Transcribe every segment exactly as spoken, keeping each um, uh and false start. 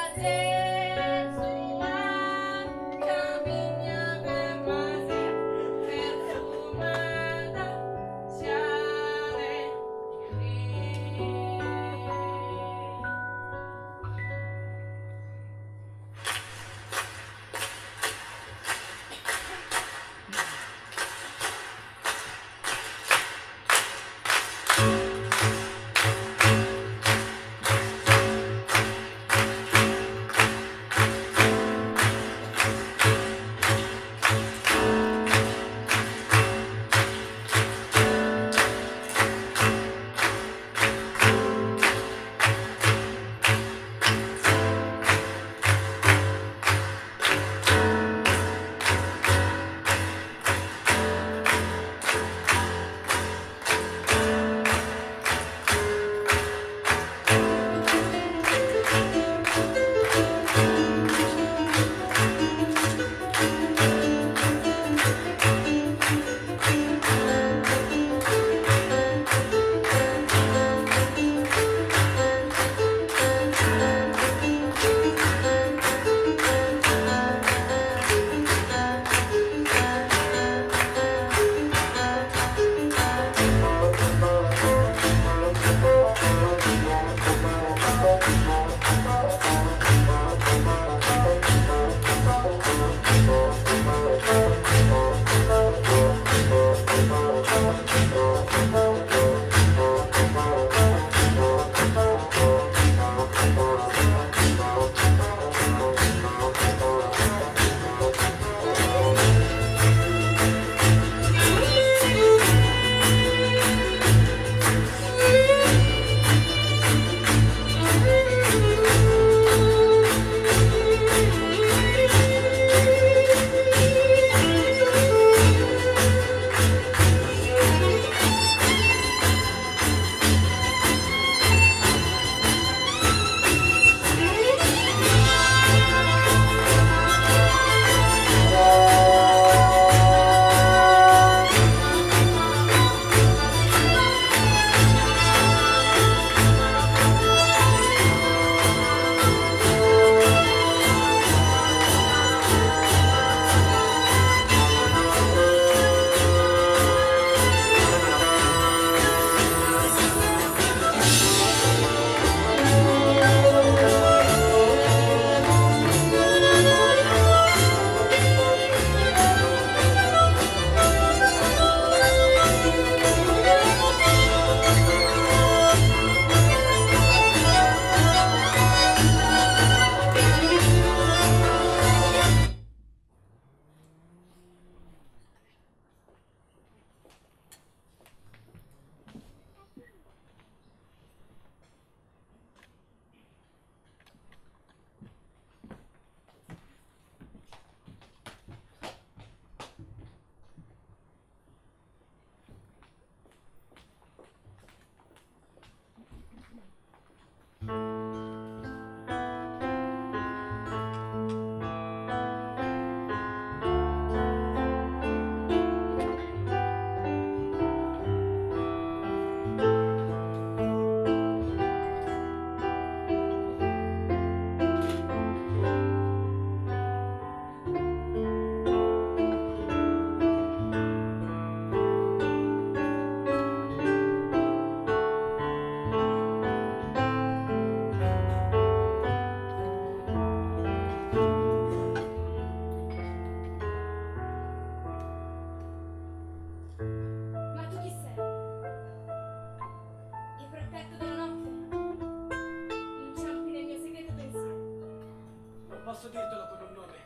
posso dirtelo con un nome.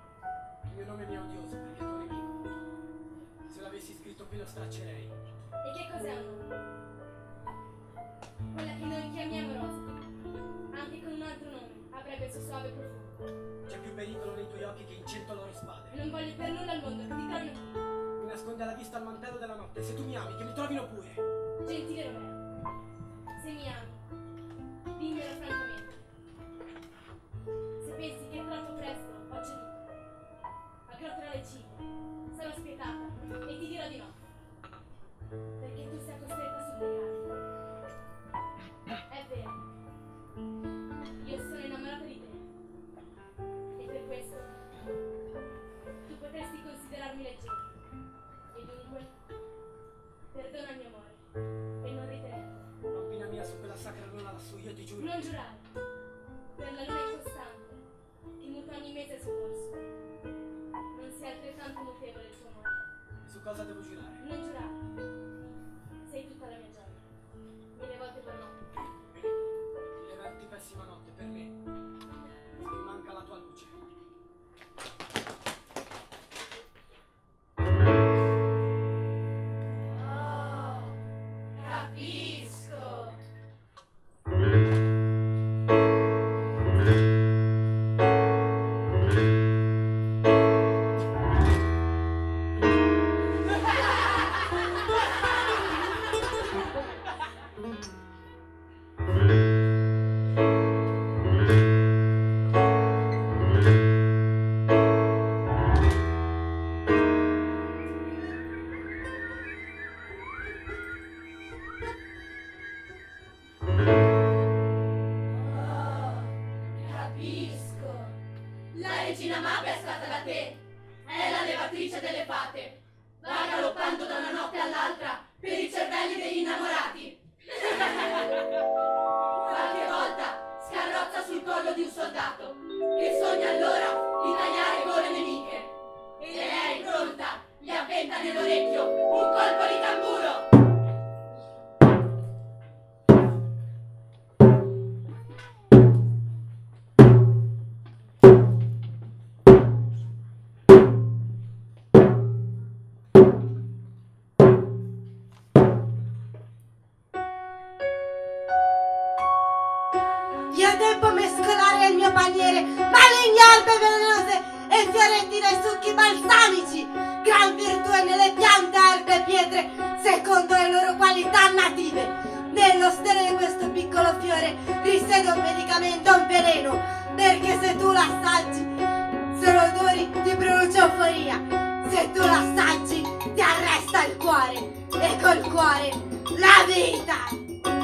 Il mio nome mi è odioso perché tu eri mio. Se l'avessi scritto qui lo straccerei. E che cos'è un nome? Quella che noi chiamiamo Rosa. Anche con un altro nome avrebbe il suo suave profumo. C'è più pericolo nei tuoi occhi che in cento loro spade. E non voglio per nulla al mondo che ti trovino qui. Mi nasconde alla vista il mantello della notte. Se tu mi ami, che mi trovino pure. Gentile Roberto, se mi ami, dimmelo francamente. Se pensi che è troppo presto, ho ceduto. Aggrotterò le ciglia, sarò spietata e ti dirò di no. Perché tu sia costretta sul legale. È vero, io sono innamorata di te. Capisco. La regina Mabel è stata da te. È la levatrice delle fate. Va galoppando da una notte all'altra per i cervelli degli innamorati. Qualche volta scarrozza sul collo di un soldato che sogna allora di tagliare gole nemiche. E lei, pronta, gli avventa nell'orecchio un colpo di tamburo. Io devo mescolare il mio paniere maligni, erbe velenose e fioretti dai succhi balsamici, gran virtù è nelle piante, erbe e pietre secondo le loro qualità native. Nello stele di questo piccolo fiore risiede un medicamento, un veleno, perché se tu l'assaggi solo odori ti produce euforia, se tu l'assaggi ti arresta il cuore e col cuore la vita.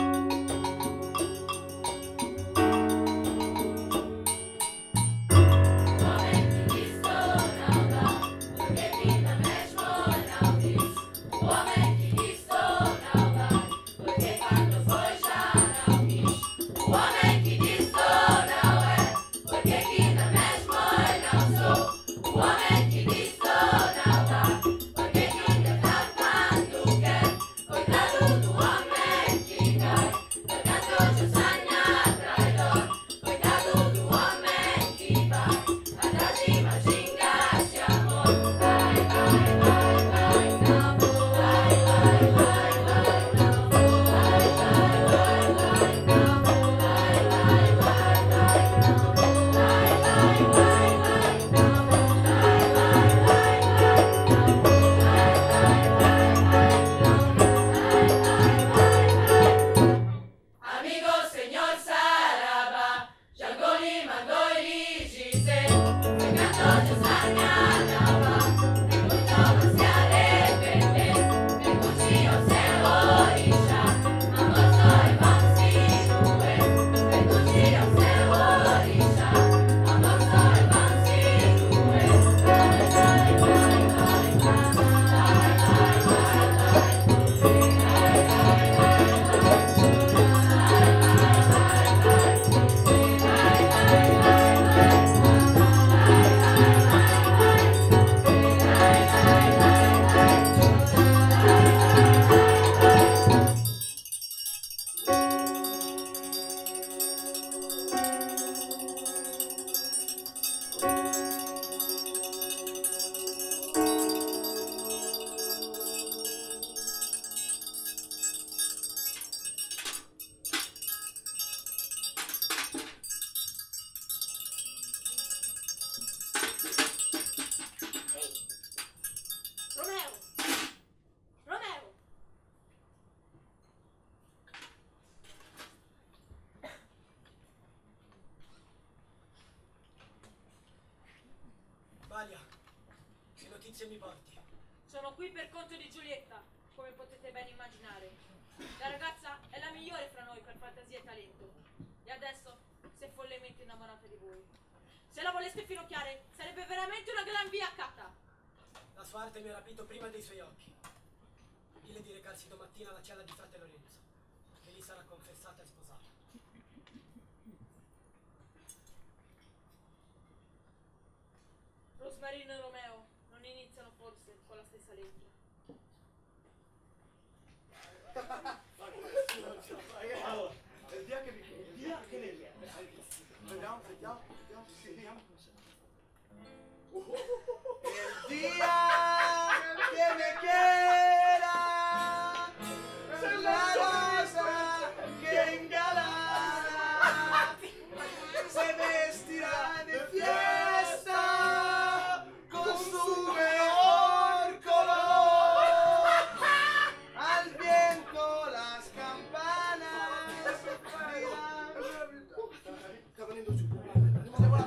Valia, che notizie mi porti? Sono qui per conto di Giulietta, come potete ben immaginare. La ragazza è la migliore fra noi per fantasia e talento. E adesso si è follemente innamorata di voi. Se la voleste finocchiare, sarebbe veramente una gran viacata. La sua arte mi ha rapito prima dei suoi occhi. Dille di recarsi domattina alla cella di frate Lorenzo, che lì sarà confessata e sposata. Rosmarino e Romeo non iniziano forse con la stessa lettera. Allora, il dia che vi il dia che ne viene. Vediamo, vediamo, vediamo, vediamo. Il dia che me quiera, la rosa che ingalara, se vestirá de fiesta con su mejor color. Al viento las campanas. Sta venendo giù.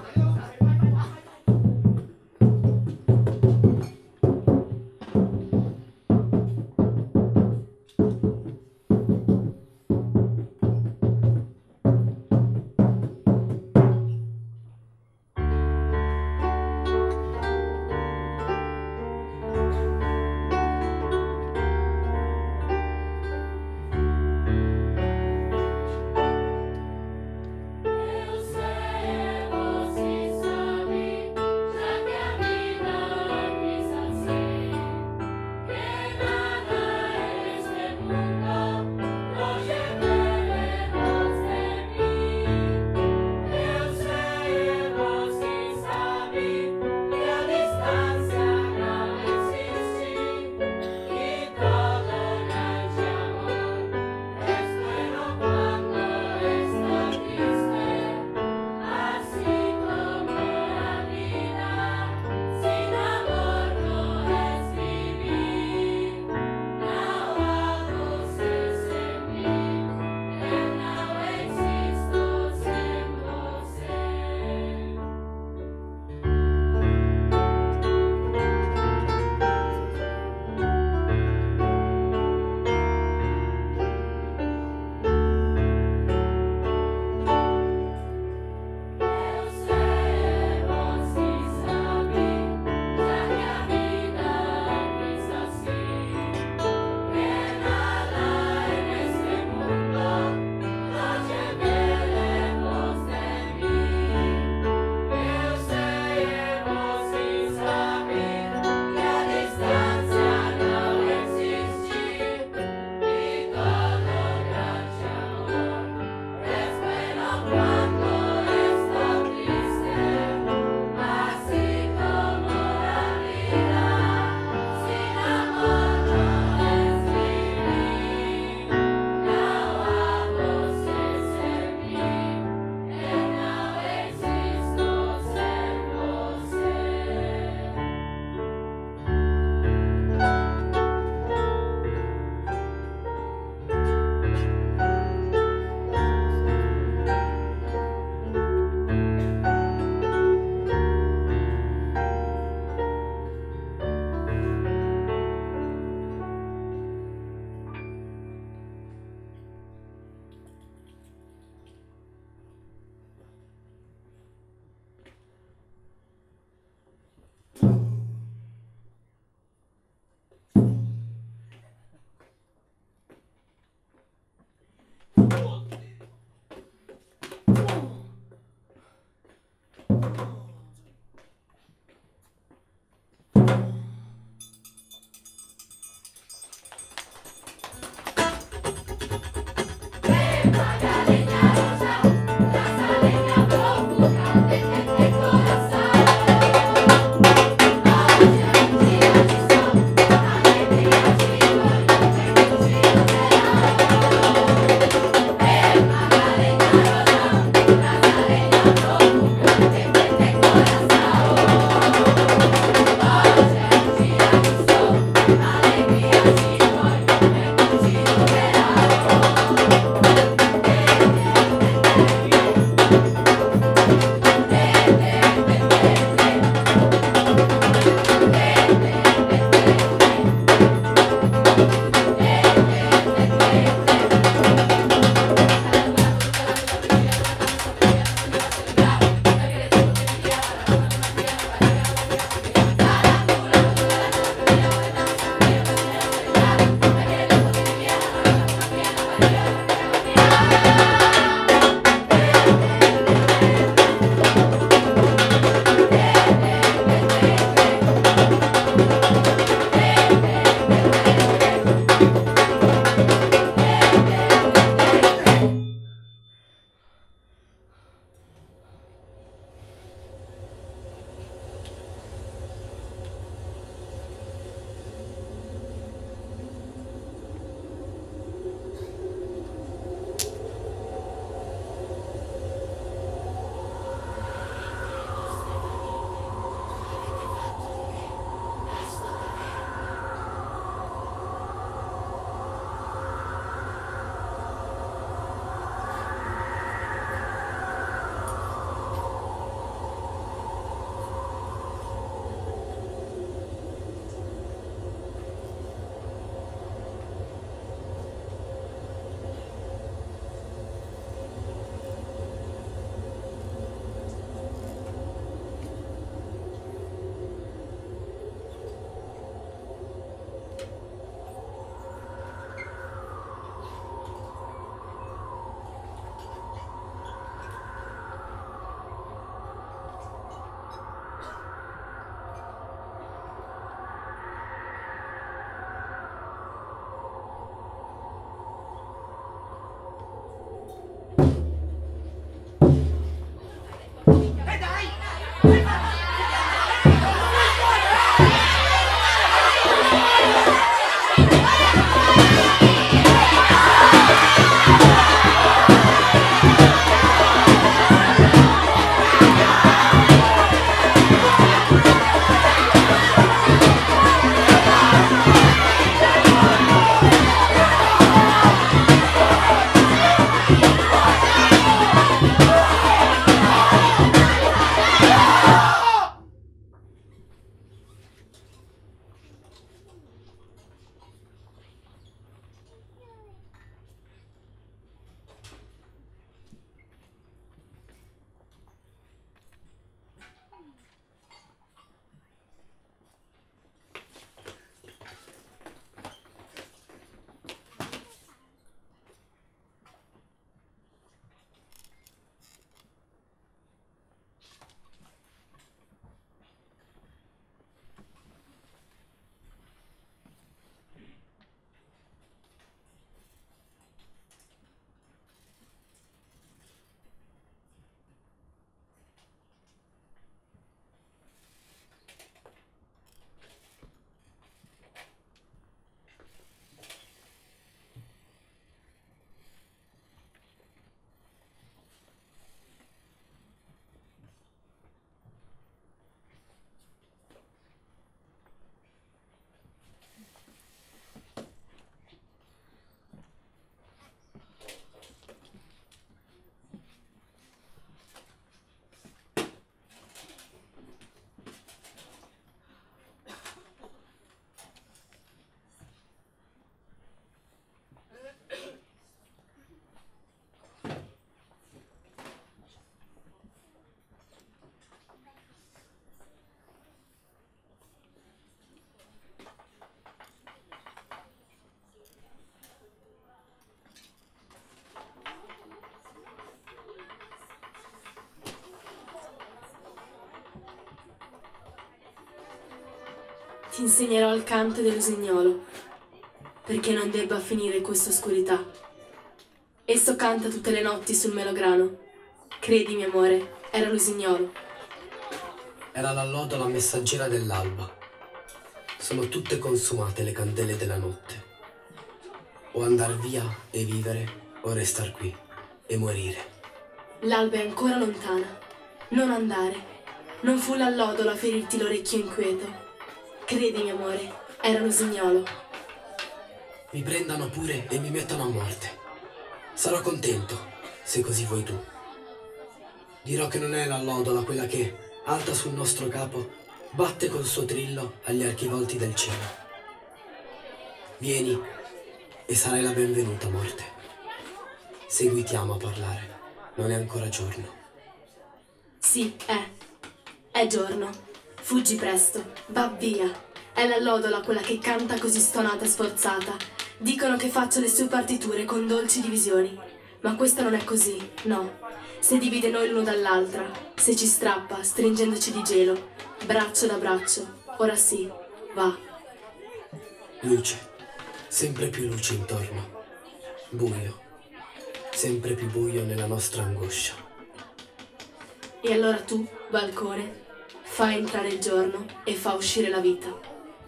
ti insegnerò il canto dell'usignolo, perché non debba finire questa oscurità. Esso canta tutte le notti sul melograno. Credimi, amore, era l'usignolo. Era l'allodola messaggera dell'alba. Sono tutte consumate le candele della notte. O andar via e vivere, o restar qui e morire. L'alba è ancora lontana. Non andare. Non fu l'allodola a ferirti l'orecchio inquieto. Credimi, amore, era l'usignolo. Mi prendano pure e mi mettono a morte. Sarò contento, se così vuoi tu. Dirò che non è l'allodola quella che, alta sul nostro capo, batte col suo trillo agli archivolti del cielo. Vieni e sarai la benvenuta, morte. Seguitiamo a parlare, non è ancora giorno. Sì, è. È giorno. Fuggi presto, va via. È l'allodola quella che canta così stonata e sforzata. Dicono che faccia le sue partiture con dolci divisioni. Ma questo non è così, no. Se divide noi l'uno dall'altra, se ci strappa, stringendoci di gelo, braccio da braccio, ora sì, va. Luce, sempre più luce intorno. Buio, sempre più buio nella nostra angoscia. E allora tu, balcone, fai entrare il giorno e fa uscire la vita.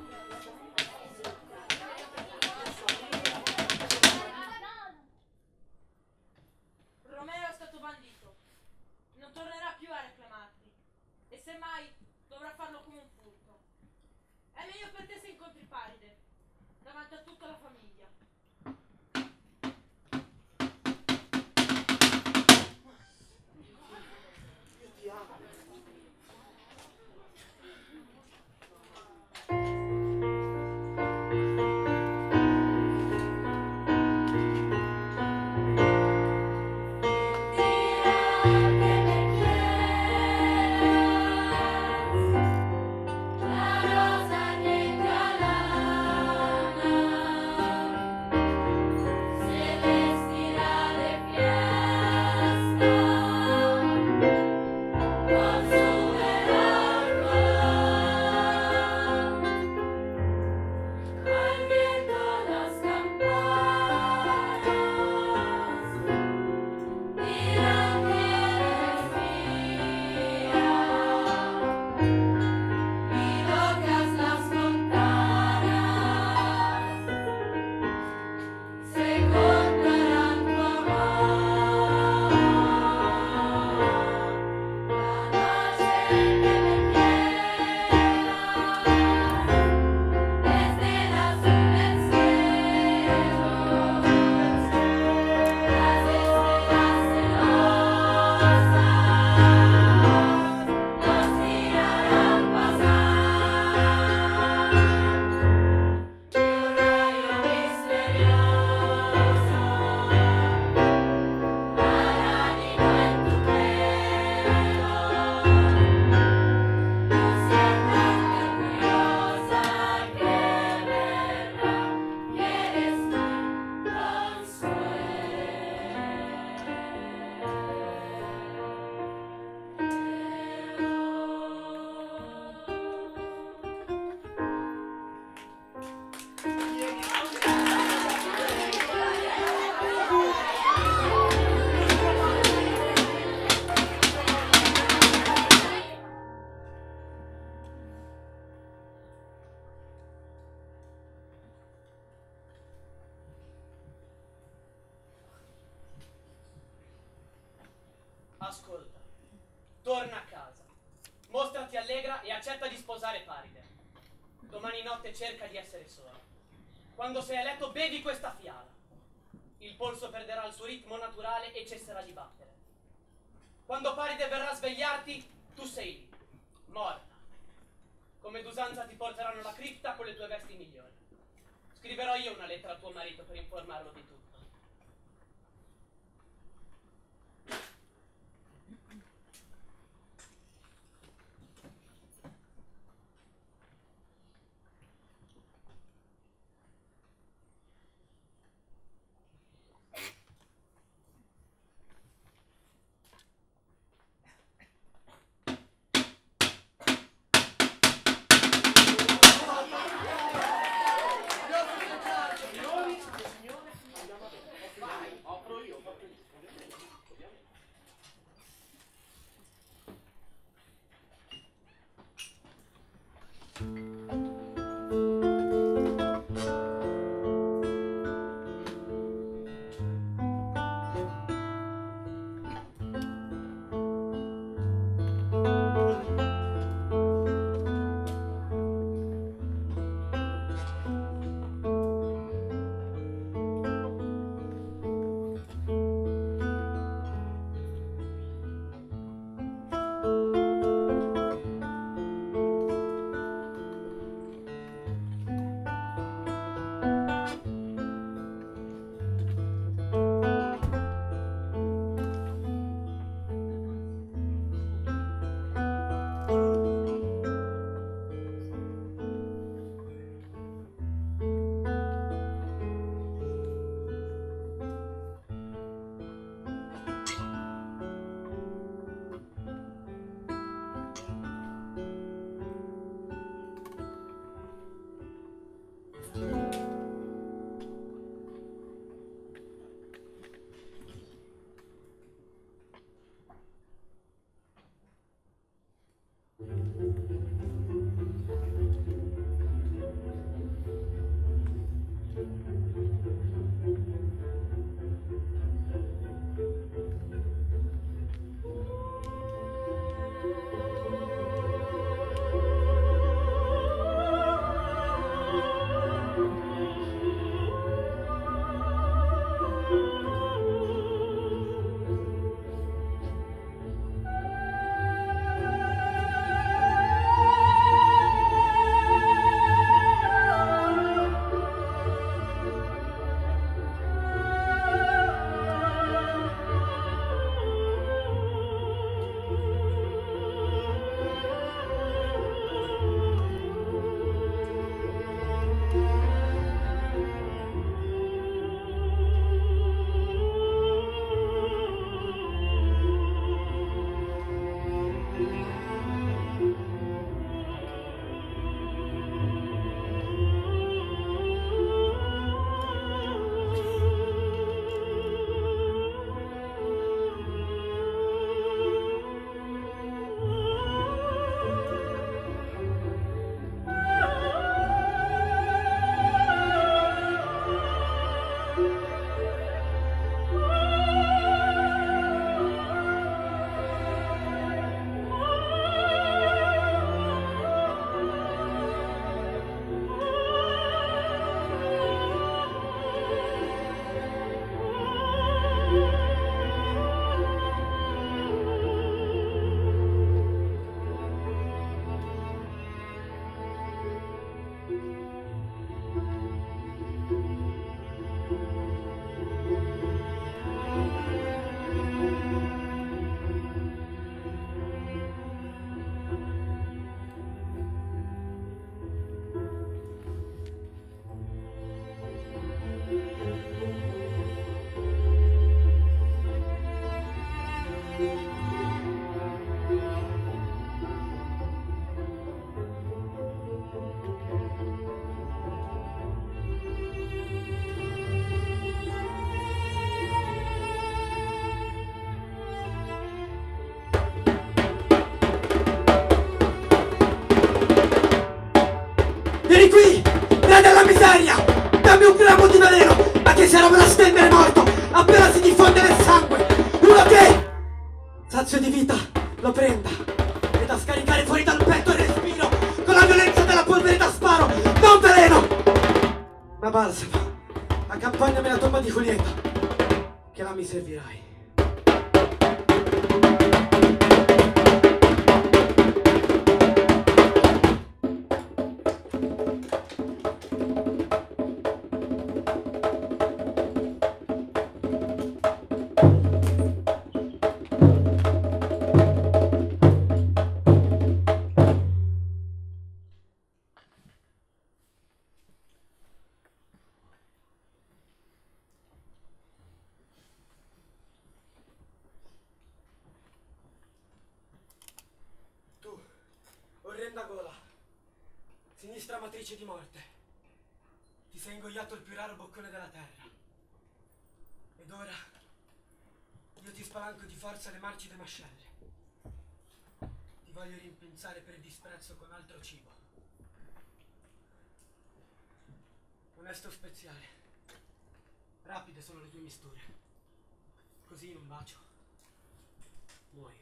Romeo è stato bandito. Non tornerà più a reclamarti. E semmai dovrà farlo come un furto. È meglio per te se incontri Paride, davanti a tutta la famiglia. Io ti amo. Ascolta, torna a casa, mostrati allegra e accetta di sposare Paride. Domani notte cerca di essere sola. Quando sei a letto bevi questa fiala. Il polso perderà il suo ritmo naturale e cesserà di battere. Quando Paride verrà a svegliarti, tu sei lì, morta. Come d'usanza ti porteranno alla cripta con le tue vesti migliori. Scriverò io una lettera a tuo marito per informarlo di tutto. scendere morto appena si diffonde nel sangue. Uno che, sazio di vita, lo prenda e da scaricare fuori dal petto il respiro con la violenza della polvere da sparo, non veleno, ma balsamo. Accompagnami alla tomba di Giulietta, che là mi servirai. Orrenda gola, sinistra matrice di morte, ti sei ingoiato il più raro boccone della terra. Ed ora io ti spalanco di forza le marcide mascelle. Ti voglio rimpinzare per disprezzo con altro cibo. Onesto speziale, rapide sono le tue misture, così in un bacio muoio.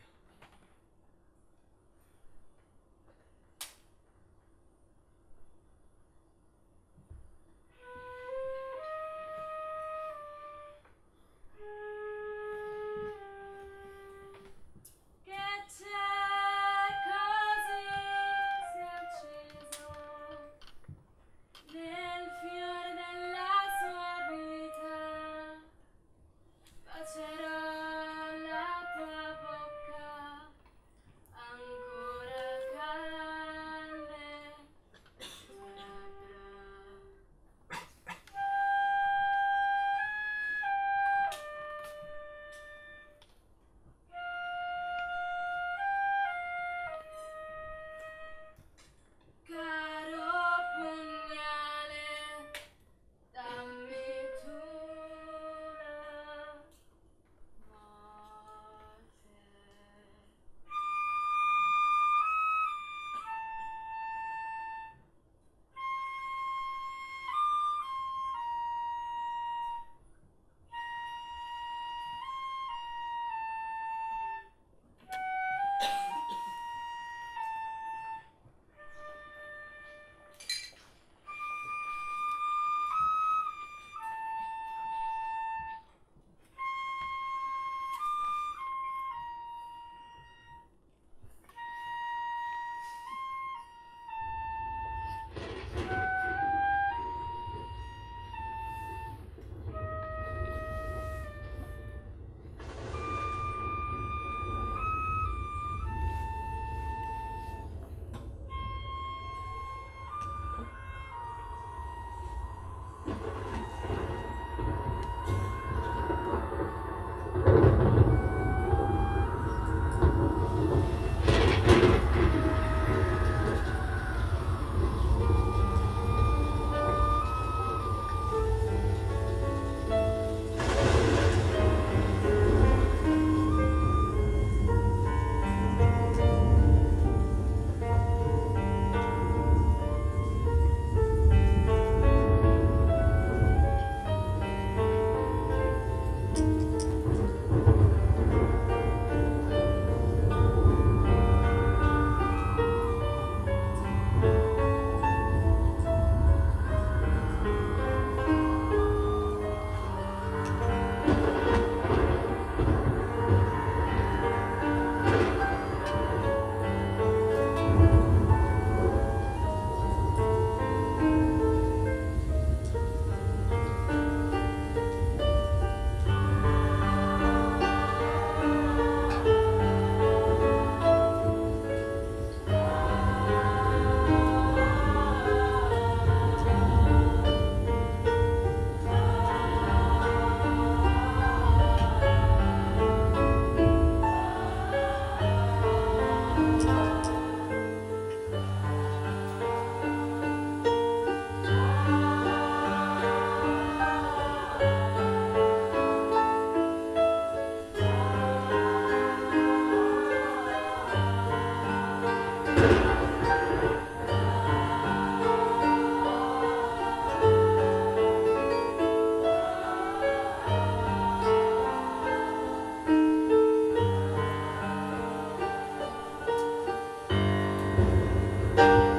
Thank you.